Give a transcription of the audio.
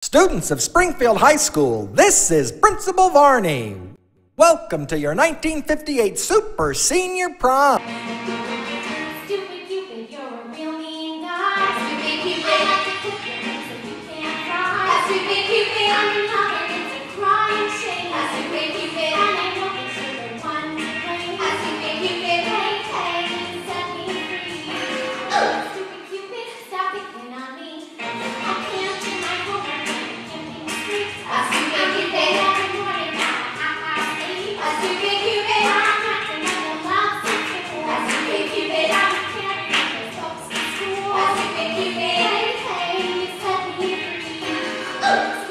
Students of Springfield High School, this is Principal Varney. Welcome to your 1958 Super Senior Prom. Stupid Cupid, you're a real mean guy. Stupid Cupid, I like to cook your things so you can't cry. Stupid Cupid, I'm in love and it's a crying shame. Stupid Cupid, and I know that you're the one to blame. Stupid Cupid, hey, hey, you set me free. Stupid Cupid, stop picking on me. I can't do my homework and I can't think straight. Stupid Cupid, every morning now I sleep. Stupid Cupid, I'm acting like a love sister. Stupid Cupid, I'm a carrot and folks in school. Stupid Cupid, hey, hey, you set me free.